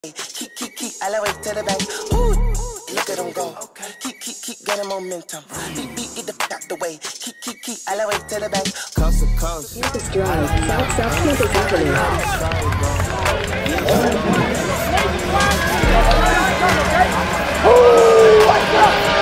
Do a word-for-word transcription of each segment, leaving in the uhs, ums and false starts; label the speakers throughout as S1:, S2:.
S1: Keep, keep, keep, all the way to the bank. Ooh, look at them go. Keep, keep, keep getting momentum. Beat, beat, get the fuck out the way. Keep, keep, keep, all the way to the bank. Coast to coast.
S2: Campus Drive, South South Campus Avenue.
S3: Oh, what's up?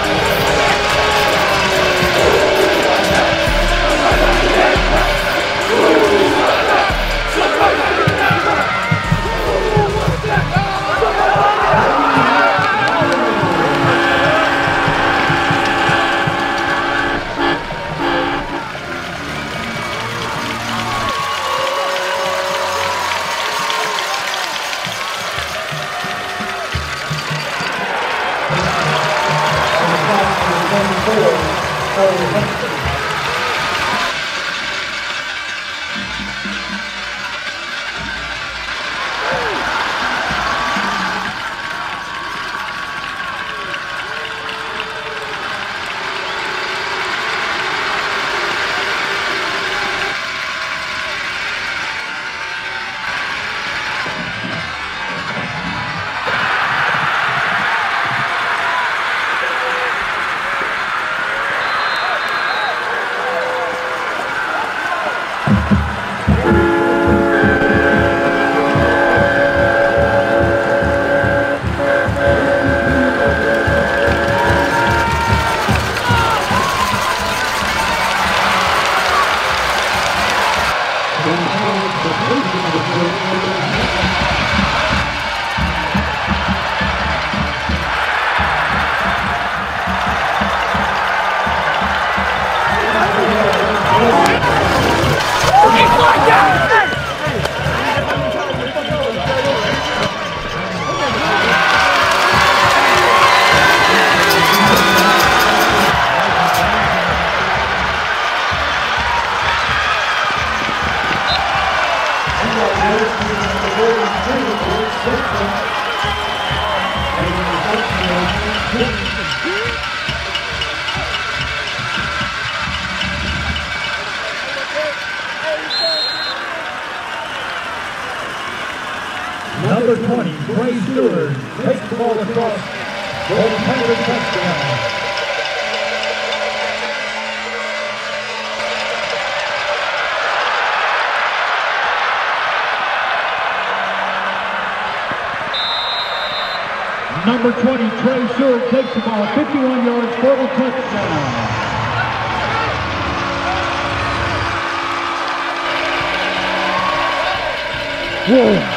S4: Number twenty, Trey Stewart, takes the ball across for the Panther touchdown. Number twenty, Trey Stewart, takes the ball fifty-one yards for the touchdown. Whoa.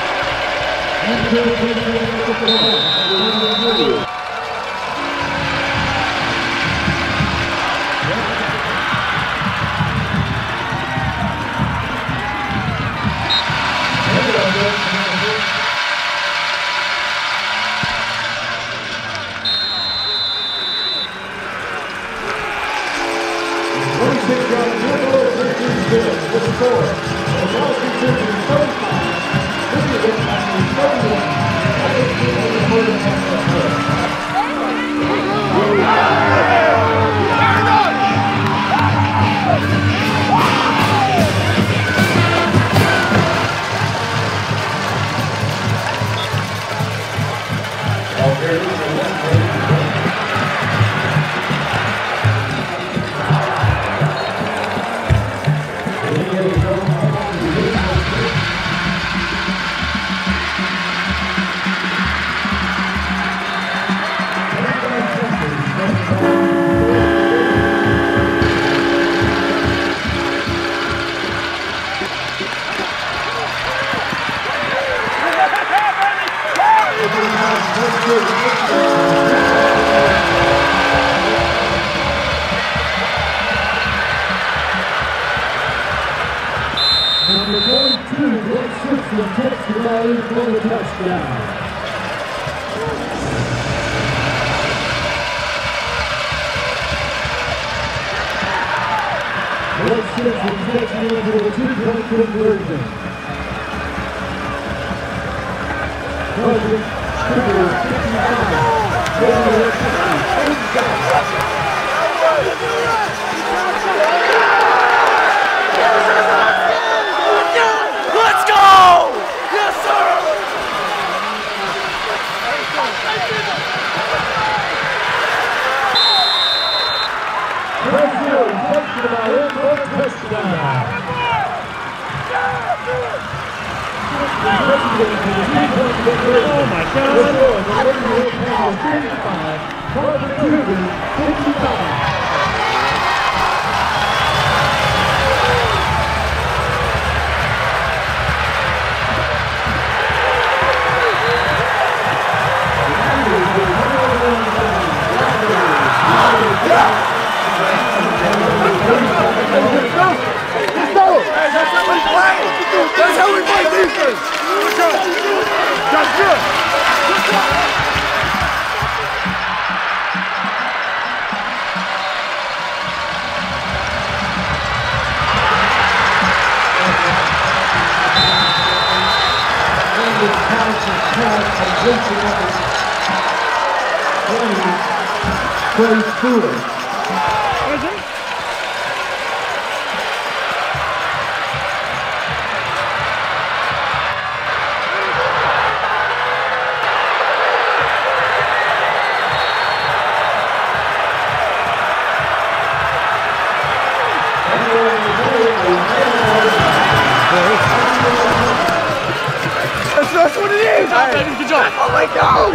S4: Number forty-two, Blake Simpson, takes the ball in for the touchdown. Blake Simpson takes it into the two-point conversion. Chargers,
S3: Let's go! Yes, sir!
S4: Oh my God!
S3: That's how we play defense! Good job! That's good! Good job!
S4: Trey Stewart.
S3: That's, that's what it is! Good job, baby, good job! Oh my God!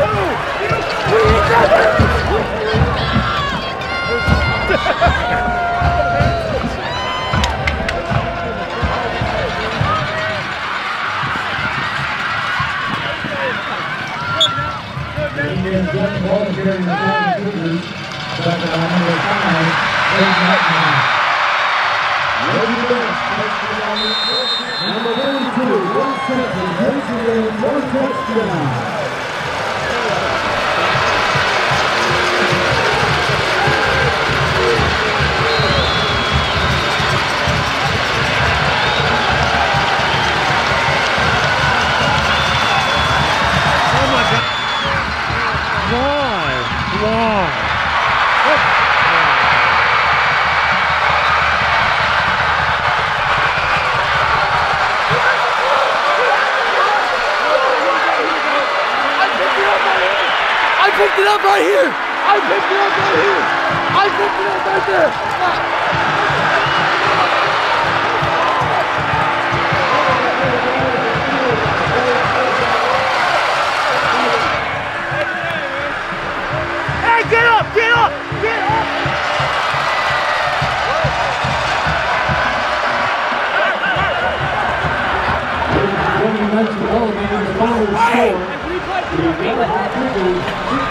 S4: Number thirty-two, one second, Michigan, one touchdown.
S3: Oh my God! Why? Why? I picked it up right here! I picked it up right here! I picked it up right there! Hey, get up! Get up! Get up!
S4: When you mentioned elevating the final score, the